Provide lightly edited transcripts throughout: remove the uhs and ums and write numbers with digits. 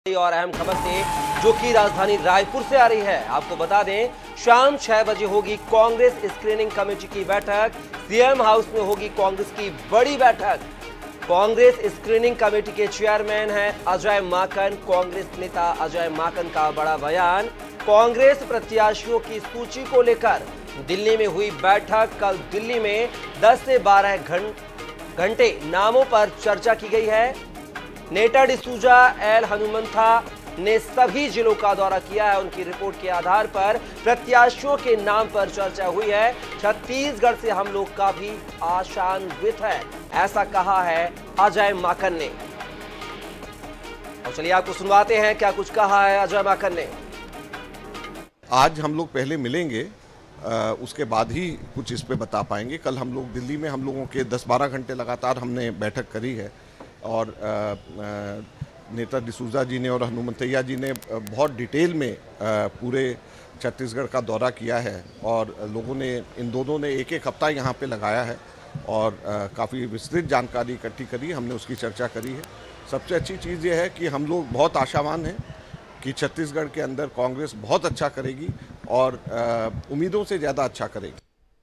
और अहम खबर से जो कि राजधानी रायपुर से आ रही है। आपको बता दें, शाम 6 बजे होगी कांग्रेस स्क्रीनिंग कमेटी की बैठक। सीएम हाउस में होगी कांग्रेस की बड़ी बैठक। कांग्रेस स्क्रीनिंग कमेटी के चेयरमैन हैं अजय माकन। कांग्रेस नेता अजय माकन का बड़ा बयान। कांग्रेस प्रत्याशियों की सूची को लेकर दिल्ली में हुई बैठक। कल दिल्ली में 10 से 12 घंटे नामों पर चर्चा की गई है। नेता डिसूजा, एल हनुमंथा ने सभी जिलों का दौरा किया है। उनकी रिपोर्ट के आधार पर प्रत्याशियों के नाम पर चर्चा हुई है। छत्तीसगढ़ से हम लोग काफी आशान्वित है, ऐसा कहा है अजय माकन ने। और चलिए आपको सुनवाते हैं क्या कुछ कहा है अजय माकन ने। आज हम लोग पहले मिलेंगे, उसके बाद ही कुछ इस पे बता पाएंगे। कल हम लोग दिल्ली में हम लोगों के 10-12 घंटे लगातार हमने बैठक करी है और नेता डिसूजा जी ने और हनुमंतैया जी ने बहुत डिटेल में पूरे छत्तीसगढ़ का दौरा किया है और लोगों ने, इन दोनों ने एक हफ्ता यहाँ पे लगाया है और काफ़ी विस्तृत जानकारी इकट्ठी करी। हमने उसकी चर्चा करी है। सबसे अच्छी चीज़ ये है कि हम लोग बहुत आशावान हैं कि छत्तीसगढ़ के अंदर कांग्रेस बहुत अच्छा करेगी और उम्मीदों से ज़्यादा अच्छा करेगी।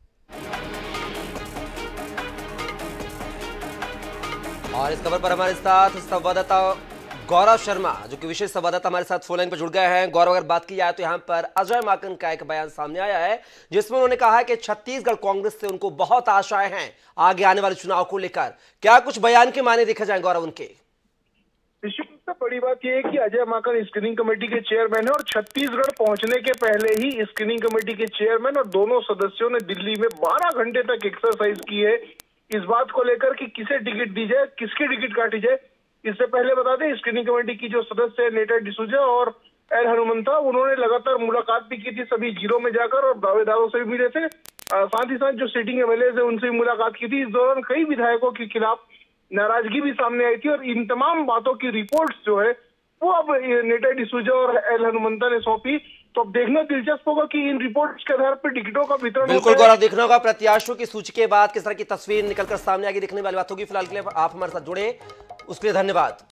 और इस खबर पर हमारे साथ संवाददाता गौरव शर्मा, जो कि विशेष संवाददाता हमारे साथ फोन लाइन पर जुड़ गए हैं। गौरव, अगर बात की जाए तो यहाँ पर अजय माकन का एक बयान सामने आया है जिसमें उन्होंने कहा है कि छत्तीसगढ़ कांग्रेस से उनको बहुत आशाएं हैं आगे आने वाले चुनाव को लेकर। क्या कुछ बयान के माने देखे जाए गौरव उनके? निश्चित रूप से बड़ी बात यह है कि अजय माकन स्क्रीनिंग कमेटी के चेयरमैन है और छत्तीसगढ़ पहुंचने के पहले ही स्क्रीनिंग कमेटी के चेयरमैन और दोनों सदस्यों ने दिल्ली में 12 घंटे तक एक्सरसाइज की है इस बात को लेकर कि किसे टिकट दी जाए, किसकी टिकट काटी जाए। इससे पहले बता दें, स्क्रीनिंग कमेटी की जो सदस्य है नेता डिसूजा और एल हनुमंथा, उन्होंने लगातार मुलाकात भी की थी सभी जिलों में जाकर और दावेदारों से भी मिले थे। साथ ही साथ जो सिटिंग एमएलए है उनसे भी मुलाकात की थी। इस दौरान कई विधायकों के खिलाफ नाराजगी भी सामने आई थी और इन तमाम बातों की रिपोर्ट्स जो है वो अब नेता डिसूजा और एल हनुमंथा ने सौंपी। तो अब देखना दिलचस्प होगा कि इन रिपोर्ट्स के आधार पर टिकटों का वितरण बिल्कुल गौरव, देखना होगा प्रत्याशियों की सूची के बाद किस तरह की तस्वीर निकलकर सामने आगे दिखने वाली बात होगी। फिलहाल के लिए आप हमारे साथ जुड़े उसके लिए धन्यवाद।